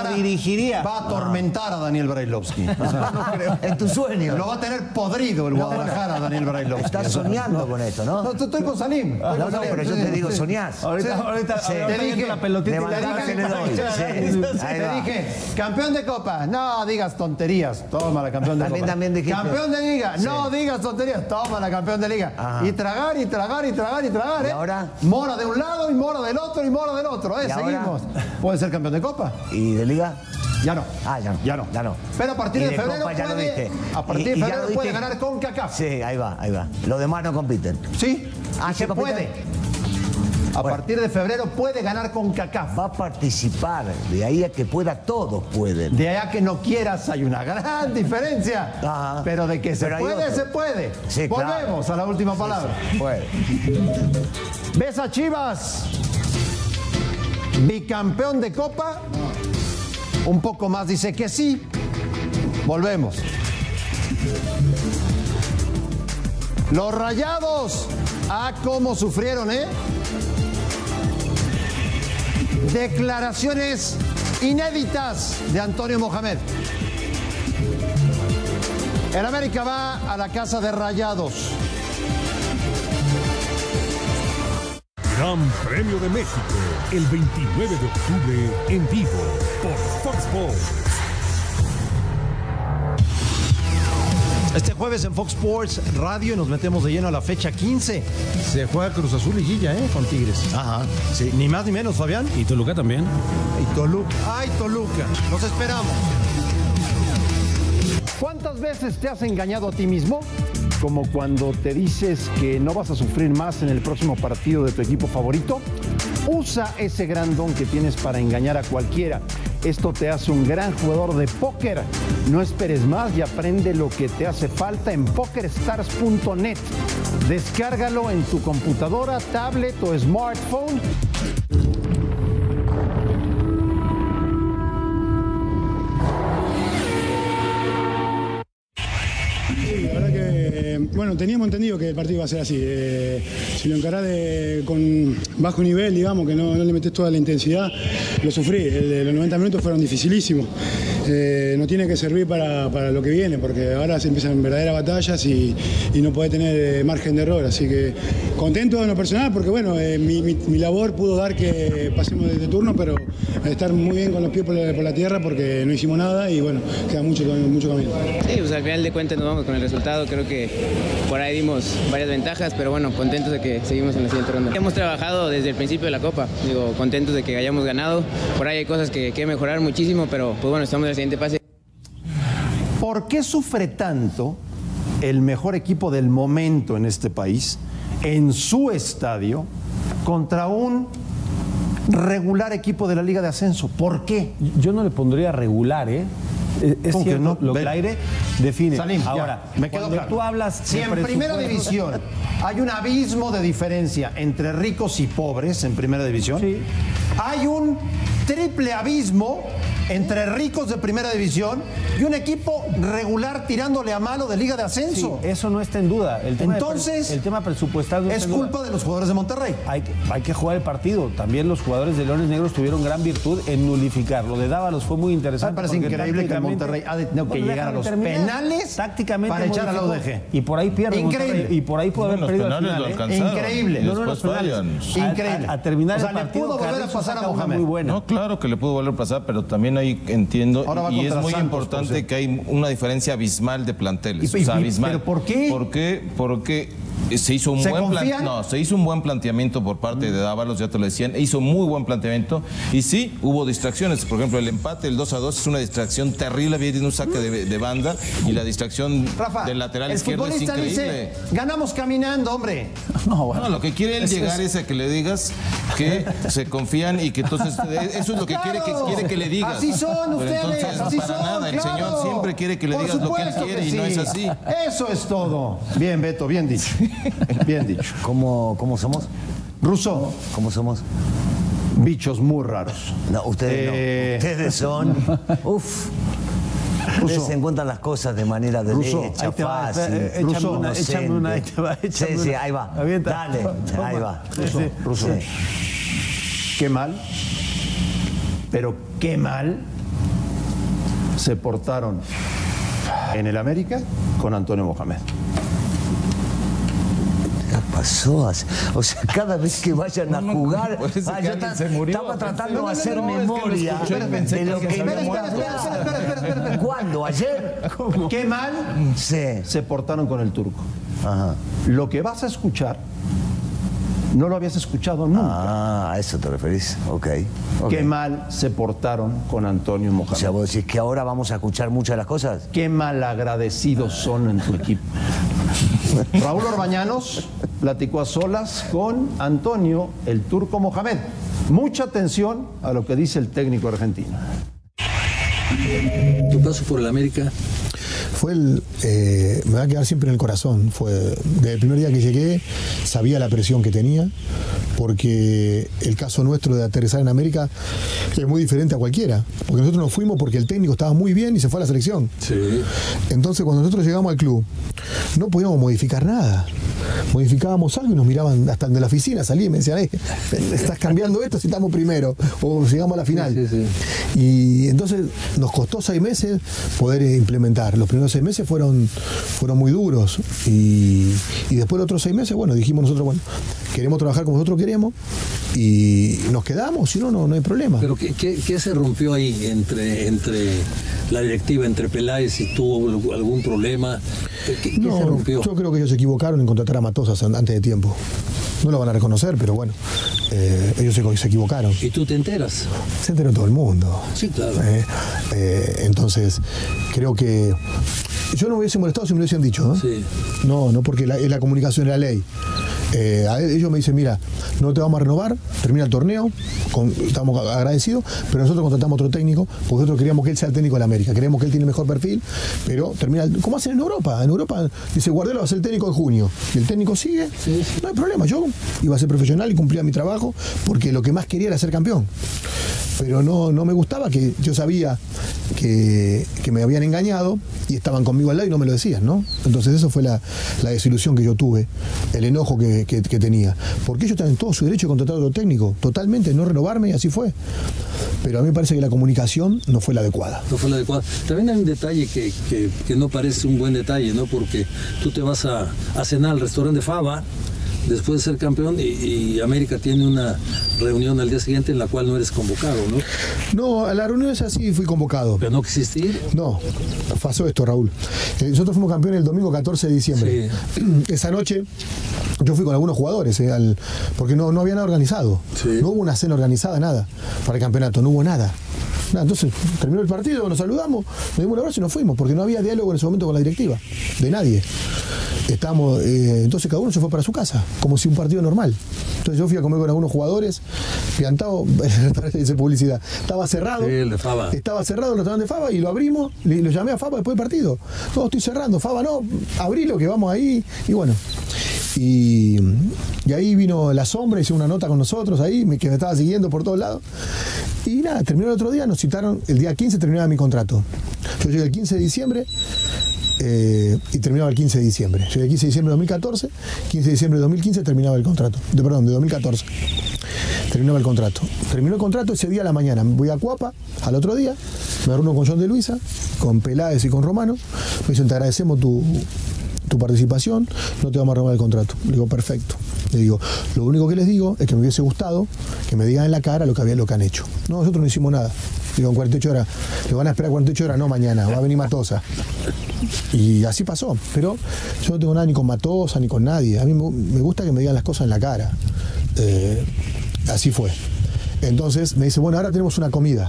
van a, dirigiría. va a atormentar a Daniel Brailovsky. O sea, no creo. En tu sueño. Lo va a tener podrido el Guadalajara, Daniel Brailovsky. Estás soñando no, con esto, ¿no? No, estoy con Salim. No, no, Salim. pero yo te digo, soñás. Ahorita, Sí. ahorita, Sí. ahorita Te dije, la pelotita y levantarse le doy. Sí. Te dije, campeón de Copa, no digas tonterías. Toma la campeón de También, Copa. también dijiste. Campeón de Liga, Sí. no digas tonterías. Toma la campeón de Liga. Ajá. Y tragar, y tragar, y tragar, y tragar. ¿Y ¿eh? ahora? Mora de un lado, y Mora del otro, y Mora del otro. ¿eh? ¿Y ahora? Seguimos. ¿Puede ser campeón de Copa? ¿Y de Liga? Ya no. Ah, ya no. Ya no. Ya no. Pero a partir Y de, de febrero Copa ya lo puede, diste. a partir Y- de y ya febrero lo puede diste. ganar con CACAF. Sí, ahí va, ahí va. Los demás no compiten. Sí. Ah, y ¿sí se compiten? puede. A Bueno. partir de febrero puede ganar con CACAF. Va a participar. De ahí a que pueda, todos pueden. De allá que no quieras hay una gran diferencia. Ajá. Pero de que se Pero hay puede, otro. se puede. Sí, Volvemos claro. a la última palabra. Sí, puede. ¿Ves a Chivas? Bicampeón de Copa. Un poco más dice que sí. Volvemos. Los Rayados. Ah, cómo sufrieron, ¿eh? Declaraciones inéditas de Antonio Mohamed. El América va a la casa de Rayados. Gran Premio de México, el veintinueve de octubre, en vivo, por Fox Sports. Este jueves en Fox Sports Radio nos metemos de lleno a la fecha quince. Se juega Cruz Azul y Liguilla, ¿eh? Con Tigres. Ajá. Sí, ni más ni menos, Fabián. Y Toluca también. Y Toluca. ¡Ay, Toluca! Los esperamos. ¿Cuántas veces te has engañado a ti mismo? Como cuando te dices que no vas a sufrir más en el próximo partido de tu equipo favorito. Usa ese gran don que tienes para engañar a cualquiera. Esto te hace un gran jugador de póker. No esperes más y aprende lo que te hace falta en poker stars punto net. Descárgalo en tu computadora, tablet o smartphone. Sí, la verdad que, eh, bueno, teníamos entendido que el partido iba a ser así. Eh, si lo encarás de, con bajo nivel, digamos, que no, no le metés toda la intensidad, lo sufrí. El de los noventa minutos fueron dificilísimos. Eh, no tiene que servir para, para lo que viene, porque ahora se empiezan verdaderas batallas y, y no puede tener eh, margen de error. Así que contento en lo personal, porque bueno, eh, mi, mi, mi labor pudo dar que pasemos de, de turno, pero estar muy bien con los pies por la, por la tierra, porque no hicimos nada y bueno, queda mucho, mucho camino. Sí, pues al final de cuentas nos vamos con el resultado. Creo que por ahí dimos varias ventajas, pero bueno, contentos de que seguimos en la siguiente ronda. Hemos trabajado desde el principio de la Copa, digo, contentos de que hayamos ganado. Por ahí hay cosas que hay que mejorar muchísimo, pero pues bueno, estamos en el siguiente pase. ¿Por qué sufre tanto el mejor equipo del momento en este país, en su estadio, contra un regular equipo de la Liga de Ascenso? ¿Por qué? Yo no le pondría regular, ¿eh? Es ¿Cómo cierto, que no? lo que Ven. el aire define. Salim, ya, ahora, me quedo cuando claro. tú hablas Si de en primera presupuesto- división hay un abismo de diferencia entre ricos y pobres en primera división, hay un triple abismo entre ricos de primera división y un equipo regular tirándole a malo de Liga de Ascenso. Sí, eso no está en duda. El tema de Entonces, pre- el tema presupuestal no es está en duda. culpa de los jugadores de Monterrey. Hay, que- hay que jugar el partido. También los jugadores de Leones Negros tuvieron gran virtud en nulificar. Lo de Dávalos fue muy interesante. Me parece porque increíble que el tácticamente- Monterrey ha de tenido que Bueno, llegar a déjame los terminar. penales tácticamente para echar a la modificó. U D G. Y por ahí pierde Increíble. Monterrey. Y por ahí pudo haber Los perdido al penales final. lo ¿eh? alcanzaron. Increíble. Y No, no, después los penales. fallan. A- Increíble. A, a terminar O sea, el le partido, pudo volver a Carrizo pasar a saca una Mohamed. muy buena. No, claro que le pudo volver a pasar, pero también ahí entiendo, Ahora va y es contra muy Santos, por importante cierto. que hay una diferencia abismal de planteles. Y- o sea, y- abismal. ¿pero por qué? ¿Por qué? Porque se hizo un ¿Se buen plan- confían? no, se hizo un buen planteamiento por parte de Dávalos, ya te lo decían, hizo muy buen planteamiento y sí, hubo distracciones. Por ejemplo, el empate, el dos a dos, es una distracción terrible, viene un saque de, de banda y la distracción Rafa, del lateral el izquierdo es futbolista increíble. dice, ganamos caminando, hombre. No, bueno, lo que quiere él Es- llegar es- es a que le digas que se confían y que entonces eso es lo que quiere que Claro. quiere que le digas. Así son Pero ustedes, entonces, así para son, nada, el claro. Señor siempre quiere que le Por digas lo que él supuesto quiere que y no sí. es así. Eso es todo. Bien, Beto, bien dicho. Bien dicho. ¿Cómo, cómo somos? Ruso. ¿Cómo somos? Bichos muy raros. No, ustedes Eh, no. Ustedes son. Uf. Ustedes Ruso. se encuentran las cosas de manera Ruso, derecha, ahí te va, fácil. eh, échame Ruso, una, inocente. échame una, ahí te va, Sí, échame sí, una. ahí va. Avienta. Dale, Toma. ahí va. Ruso, Sí, Ruso. Sí. Qué mal. Pero qué mal se portaron en el América con Antonio Mohamed. Pasó, o sea, cada vez que vayan a jugar, no, no, ah, yo ta, se murió, estaba tratando de hacer no, no, memoria es que lo de lo que, que me muerto. ¿Cuándo? ¿Ayer? ¿Cómo? Qué mal sí. se portaron con el turco. Ajá. Lo que vas a escuchar no lo habías escuchado nunca. Ah, a eso te referís. Ok. okay. Qué mal se portaron con Antonio Mohamed. O sea, vos decís que ahora vamos a escuchar muchas de las cosas. Qué mal agradecidos son en tu equipo. Raúl Orbañanos platicó a solas con Antonio, el turco Mohamed. Mucha atención a lo que dice el técnico argentino. Tu paso por el América fue el, eh, me va a quedar siempre en el corazón. Fue desde el primer día que llegué, sabía la presión que tenía, porque el caso nuestro de aterrizar en América es muy diferente a cualquiera, porque nosotros nos fuimos porque el técnico estaba muy bien y se fue a la selección. Sí. Entonces cuando nosotros llegamos al club no podíamos modificar nada, modificábamos algo y nos miraban hasta de la oficina, salí y me decían, eh, estás cambiando esto si estamos primero o llegamos a la final. Sí, sí, sí. Y entonces nos costó seis meses poder implementar. Los primeros seis meses fueron, fueron muy duros y, y después de otros seis meses, bueno, dijimos nosotros, bueno, queremos trabajar como nosotros queremos y nos quedamos, si no, no, no hay problema. Pero ¿qué, qué, qué se rompió ahí entre, entre la directiva, entre Peláez, y tuvo algún problema? ¿Qué, qué no, se rompió? Yo creo que ellos se equivocaron en contratar a Matosas antes de tiempo. No lo van a reconocer, pero bueno, eh, ellos se, se equivocaron. ¿Y tú te enteras? Se enteró todo el mundo. Sí, claro. Eh, eh, entonces, creo que yo no me hubiese molestado si me lo hubiesen dicho, ¿no? Sí. No, no, porque la, es la comunicación de la ley. Eh, a ellos me dicen, mira, no te vamos a renovar, termina el torneo, con, estamos agradecidos, pero nosotros contratamos otro técnico, porque nosotros queríamos que él sea el técnico de la América, creemos que él tiene mejor perfil, pero termina, el, ¿cómo hacen en Europa? En Europa dice, Guardiola va a ser el técnico de junio, y el técnico sigue, sí, sí. No hay problema, yo iba a ser profesional y cumplía mi trabajo, porque lo que más quería era ser campeón. Pero no, no me gustaba, que yo sabía que, que me habían engañado y estaban conmigo al lado y no me lo decían, ¿no? Entonces eso fue la, la desilusión que yo tuve, el enojo que, que, que tenía. Porque ellos tienen todo su derecho de contratar a otro técnico, totalmente, no renovarme, y así fue. Pero a mí me parece que la comunicación no fue la adecuada. No fue la adecuada. También hay un detalle que, que, que no parece un buen detalle, ¿no? Porque tú te vas a, a cenar al restaurante Fava después de ser campeón y, y América tiene una reunión al día siguiente en la cual no eres convocado, ¿no? No, a la reunión esa sí fui convocado. ¿Pero no quisiste ir? No, pasó esto, Raúl. Eh, nosotros fuimos campeones el domingo catorce de diciembre. Sí. Esa noche yo fui con algunos jugadores, eh, al, porque no, no había nada organizado. Sí. No hubo una cena organizada, nada, para el campeonato, no hubo nada. Nada, entonces terminó el partido, nos saludamos, nos dimos un abrazo y nos fuimos, porque no había diálogo en ese momento con la directiva, de nadie. Estábamos, eh, entonces cada uno se fue para su casa, como si un partido normal. Entonces yo fui a comer con algunos jugadores, piantado, dice publicidad, estaba cerrado, sí, el de Fava. Estaba cerrado el restaurante de Fava y lo abrimos, y lo llamé a Fava después del partido. No, estoy cerrando, Fava no, abrilo que vamos ahí, y bueno. Y, y ahí vino La Sombra, hizo una nota con nosotros ahí, que me estaba siguiendo por todos lados. Y nada, terminó el otro día, nos citaron, el día quince terminaba mi contrato. Yo llegué el quince de diciembre eh, y terminaba el quince de diciembre. Llegué el quince de diciembre de dos mil catorce, quince de diciembre de dos mil quince terminaba el contrato. De, perdón, de dos mil catorce. Terminaba el contrato. Terminó el contrato ese día a la mañana. Voy a Cuapa, al otro día, me reúno con John de Luisa, con Peláez y con Romano. Me dicen, te agradecemos tu... tu participación, no te vamos a renovar el contrato. Le digo, perfecto. Le digo, lo único que les digo es que me hubiese gustado que me digan en la cara lo que había, lo que han hecho. No, nosotros no hicimos nada. Digo, en cuarenta y ocho horas, le van a esperar cuarenta y ocho horas, no mañana, va a venir Matosa. Y así pasó. Pero yo no tengo nada ni con Matosa ni con nadie. A mí me gusta que me digan las cosas en la cara. Eh, así fue. Entonces me dice, bueno, ahora tenemos una comida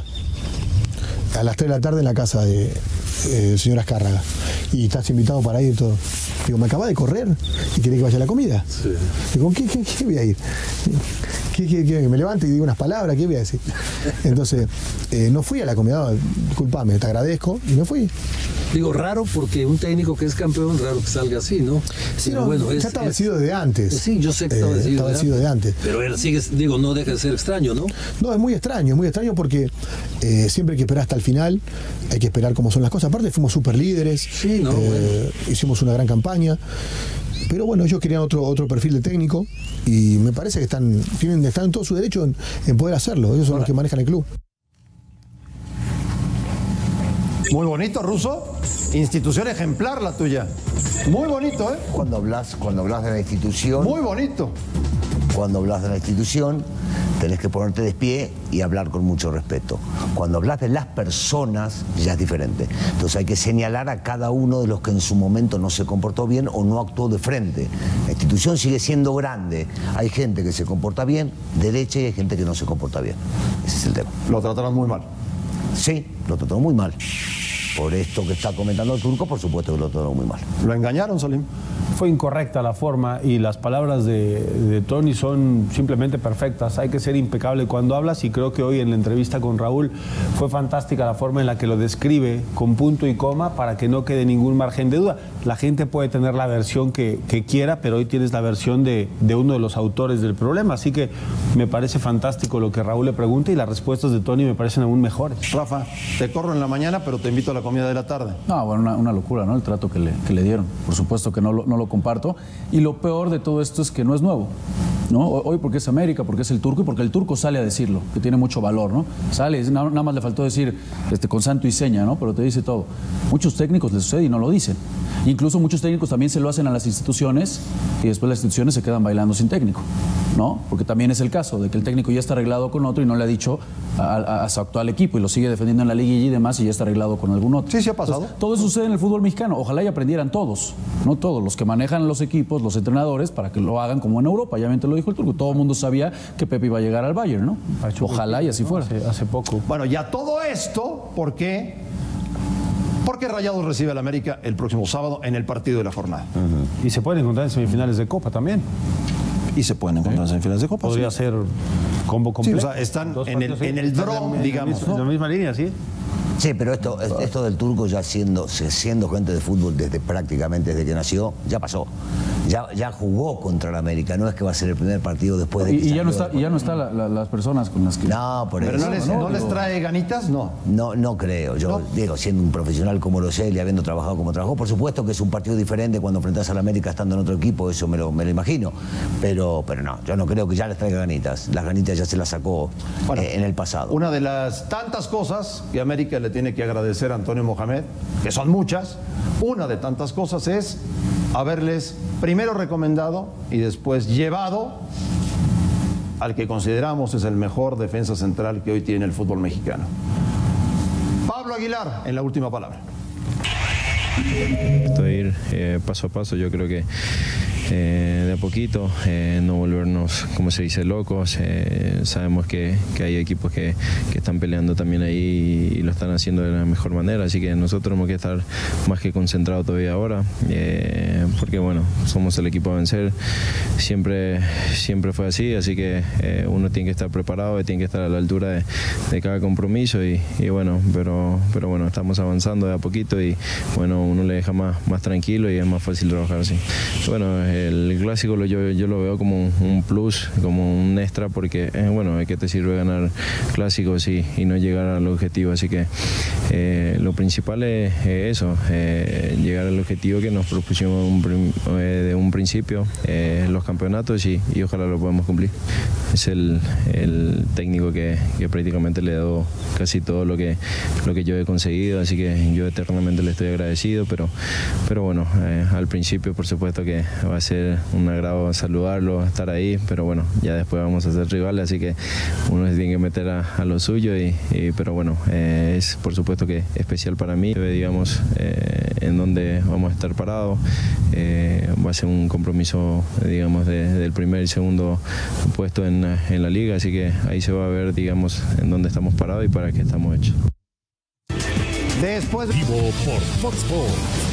a las tres de la tarde en la casa de eh, señora Azcárraga. Y estás invitado para ir todo. Digo, me acaba de correr y querés que vaya a la comida. Sí. Digo, ¿qué, qué, qué voy a ir? ¿Qué, qué, qué? Me levante y digo unas palabras, ¿qué voy a decir? Entonces, eh, no fui a la comida, disculpame, te agradezco, y me fui. Digo, raro porque un técnico que es campeón, raro que salga así, ¿no? Sí, no, bueno, ya es, estaba decidido desde antes. Sí, yo sé que estaba decidido, eh, estaba decidido de antes. Pero él sigue, digo, no deja de ser extraño, ¿no? No, es muy extraño, es muy extraño porque eh, siempre hay que esperar hasta el final, hay que esperar cómo son las cosas. Aparte fuimos super líderes, sí, no, eh, bueno. Hicimos una gran campaña. Pero bueno, ellos querían otro, otro perfil de técnico y me parece que están, tienen, están en todo su derecho en, en poder hacerlo. Ellos son Ahora, los que manejan el club. Muy bonito, Russo. Institución ejemplar la tuya. Muy bonito, ¿eh? Cuando hablas, cuando hablas de la institución... Muy bonito. Cuando hablas de la institución, tenés que ponerte de pie y hablar con mucho respeto. Cuando hablas de las personas, ya es diferente. Entonces hay que señalar a cada uno de los que en su momento no se comportó bien o no actuó de frente. La institución sigue siendo grande. Hay gente que se comporta bien, derecha, y hay gente que no se comporta bien. Ese es el tema. Lo trataron muy mal. Sí, lo trataron muy mal. Por esto que está comentando el turco, por supuesto que lo trataron muy mal. ¿Lo engañaron, Salim? Fue incorrecta la forma y las palabras de, de Tony son simplemente perfectas. Hay que ser impecable cuando hablas y creo que hoy en la entrevista con Raúl fue fantástica la forma en la que lo describe con punto y coma para que no quede ningún margen de duda. La gente puede tener la versión que, que quiera, pero hoy tienes la versión de, de uno de los autores del problema. Así que me parece fantástico lo que Raúl le pregunta y las respuestas de Tony me parecen aún mejores. Rafa, te corro en la mañana, pero te invito a la comida de la tarde. No, bueno, una, una locura, ¿no? El trato que le, que le dieron. Por supuesto que no lo, no lo comparto. Y lo peor de todo esto es que no es nuevo, ¿no? Hoy porque es América, porque es el turco y porque el turco sale a decirlo, que tiene mucho valor, ¿no? Sale, nada, nada más le faltó decir este, con santo y seña, ¿no? Pero te dice todo. Muchos técnicos les sucede y no lo dicen. Incluso muchos técnicos también se lo hacen a las instituciones y después las instituciones se quedan bailando sin técnico, ¿no? Porque también es el caso de que el técnico ya está arreglado con otro y no le ha dicho a, a, a su actual equipo y lo sigue defendiendo en la liguilla y demás y ya está arreglado con algún otro. Sí, sí ha pasado. Entonces, todo eso sucede en el fútbol mexicano. Ojalá y aprendieran todos, no todos, los que manejan los equipos, los entrenadores, para que lo hagan como en Europa. Ya te lo dijo el turco. Todo el mundo sabía que Pepe iba a llegar al Bayern, ¿no? Ojalá y así fuera. Hace, hace poco. Bueno, ya todo esto, ¿por qué? Porque Rayados recibe al América el próximo sábado en el partido de la jornada. Uh-huh. Y se pueden encontrar en semifinales de Copa también. Y se pueden encontrar en semifinales de Copa. Podría sí. ser combo completo. Sí, o sea, están en el, en el draw, digamos. En la, en la misma línea, ¿sí? Sí, pero esto, esto del turco ya siendo, siendo gente de fútbol desde prácticamente desde que nació, ya pasó. Ya, ya jugó contra el América, no es que va a ser el primer partido después de que y, y ya no salió está, y ya no están la, la, las personas con las que... No, por ¿Pero eso. no les, no, no les trae ganitas? No. No, no creo. Yo, ¿No? digo, siendo un profesional como lo sé y habiendo trabajado como trabajó, por supuesto que es un partido diferente cuando enfrentás al América estando en otro equipo, eso me lo, me lo imagino. Pero, pero no, yo no creo que ya les traiga ganitas. Las ganitas ya se las sacó bueno, eh, en el pasado. Una de las tantas cosas que América le tiene que agradecer a Antonio Mohamed, que son muchas, una de tantas cosas es haberles primero recomendado y después llevado al que consideramos es el mejor defensa central que hoy tiene el fútbol mexicano. Pablo Aguilar, en la última palabra. Esto de ir eh, paso a paso, yo creo que eh, de a poquito, eh, no volvernos, como se dice, locos. Eh, sabemos que, que hay equipos que, que están peleando también ahí y, y lo están haciendo de la mejor manera, así que nosotros tenemos que estar más que concentrados todavía ahora, eh, porque bueno, somos el equipo a vencer, siempre, siempre fue así, así que eh, uno tiene que estar preparado, tiene que estar a la altura de, de cada compromiso y, y bueno, pero, pero bueno, estamos avanzando de a poquito y bueno, uno le deja más, más tranquilo y es más fácil trabajar así. Bueno, el clásico lo, yo, yo lo veo como un, un plus, como un extra, porque eh, bueno, ¿de qué te sirve ganar clásicos y, y no llegar al objetivo? Así que eh, lo principal es eh, eso, eh, llegar al objetivo que nos propusimos un, eh, de un principio, eh, los campeonatos y, y ojalá lo podamos cumplir. Es el, el técnico que, que prácticamente le he dado casi todo lo que, lo que yo he conseguido, así que yo eternamente le estoy agradecido, pero, pero bueno, eh, al principio por supuesto que va a ser un agrado saludarlo, estar ahí, pero bueno, ya después vamos a ser rivales, así que uno se tiene que meter a, a lo suyo, y, y, pero bueno, eh, es por supuesto que especial para mí, digamos, eh, en donde vamos a estar parados, eh, va a ser un compromiso, digamos, de, del primer y segundo puesto en, en la liga, así que ahí se va a ver, digamos, en dónde estamos parados y para qué estamos hechos. Después vivo por Fox Sports.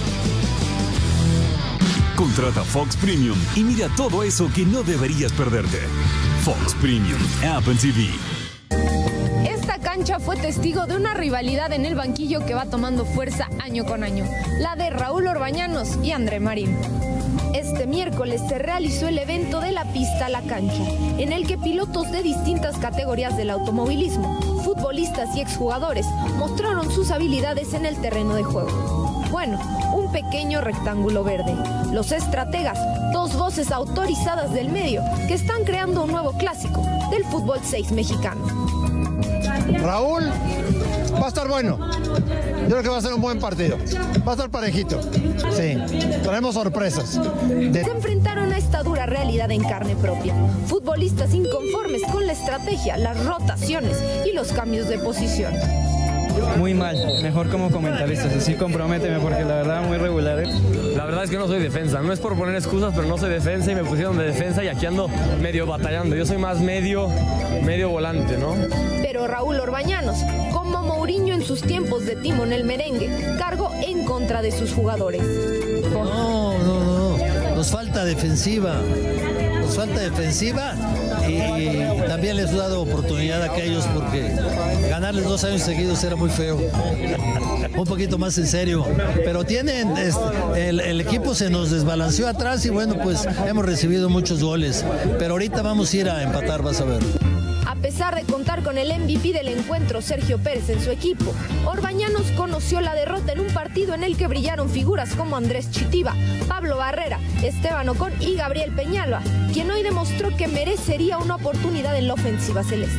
Contrata Fox Premium y mira todo eso que no deberías perderte. Fox Premium, Apple T V. Esta cancha fue testigo de una rivalidad en el banquillo que va tomando fuerza año con año, la de Raúl Orbañanos y André Marín. Este miércoles se realizó el evento de la pista a la cancha, en el que pilotos de distintas categorías del automovilismo, futbolistas y exjugadores mostraron sus habilidades en el terreno de juego. Bueno, un pequeño rectángulo verde. Los estrategas, dos voces autorizadas del medio, que están creando un nuevo clásico del fútbol seis mexicano. Raúl, Va a estar bueno. Yo creo que va a ser un buen partido. Va a estar parejito. Sí, traemos sorpresas. De... Se enfrentaron a esta dura realidad en carne propia. Futbolistas inconformes con la estrategia, las rotaciones y los cambios de posición. Muy mal, mejor como comentaristas, así comprométeme porque la verdad muy regular. ¿eh? La verdad es que no soy defensa, no es por poner excusas, pero no soy defensa y me pusieron de defensa y aquí ando medio batallando. Yo soy más medio, medio volante, ¿no? Pero Raúl Orbañanos, como Mourinho en sus tiempos de timón el merengue, cargó en contra de sus jugadores. No, no, no, nos falta defensiva. Nos falta defensiva y, y también les he dado oportunidad a aquellos porque ganarles dos años seguidos era muy feo. Un poquito más en serio. Pero tienen, es, el, el equipo se nos desbalanceó atrás y bueno, pues hemos recibido muchos goles. Pero ahorita vamos a ir a empatar, vas a ver. A pesar de contar con el M V P del encuentro, Sergio Pérez, en su equipo, Orbañanos conoció la derrota en un partido en el que brillaron figuras como Andrés Chitiba, Pablo Barrera, Esteban Ocon y Gabriel Peñalba, quien hoy demostró que merecería una oportunidad en la ofensiva celeste.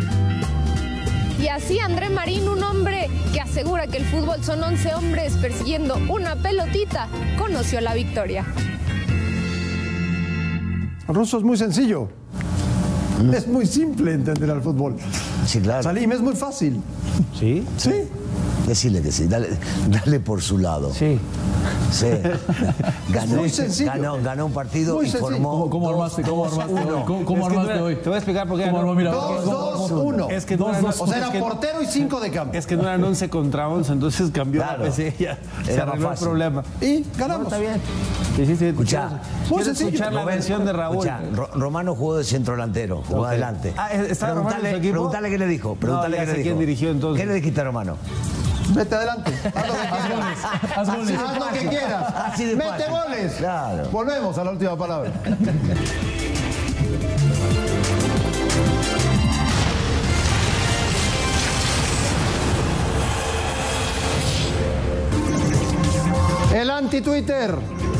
Y así André Marín, un hombre que asegura que el fútbol son once hombres persiguiendo una pelotita, conoció la victoria. Ruso, es muy sencillo. Es muy simple entender al fútbol. Sí, claro. Salim, es muy fácil. ¿Sí? Sí. Decirle que sí, dale, dale por su lado. Sí. Sí. Ganó, muy sencillo. ganó, ganó un partido Muy y sencillo. ¿Cómo, formó. cómo armaste, cómo armaste hoy? ¿Cómo, cómo Es que armaste no era- hoy? Te voy a explicar por qué. ¿Cómo no- armó? Mira, Dos, ¿cómo- dos, cómo- uno. Es que no Dos, eran- dos, O sea, es era que- portero y cinco de campo. Es que no eran once contra once, entonces cambió Claro. la P C, ya se Era más arregló el fácil. problema. Y ganamos. No, está bien. Sí, sí, sí. Escuchá. Quiero- Muy quiero sencillo. escuchar la Rubén, versión de Raúl. escuchá, Ro- Romano jugó de centro delantero, jugó Ok. adelante. Ah, ¿estaba Romano en su Preguntale, equipo? preguntale qué le dijo. Preguntale ya qué sé le dijo. quién dirigió entonces. ¿Qué le dijiste a Romano? Vete adelante. Haz lo que quieras. Haz goles. Haz lo que quieras. Así de Mete fácil. goles. Claro. Volvemos a la última palabra. El anti-Twitter.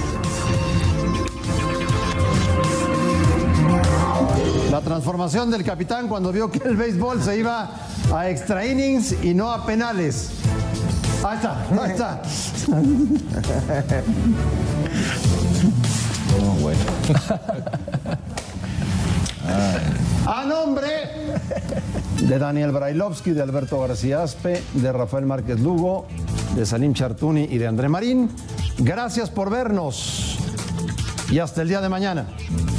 La transformación del capitán cuando vio que el béisbol se iba a extra innings y no a penales. Ahí está, ahí está. No, bueno. A nombre de Daniel Brailovsky, de Alberto García Aspe, de Rafael Márquez Lugo, de Salim Chartuni y de André Marín, gracias por vernos y hasta el día de mañana.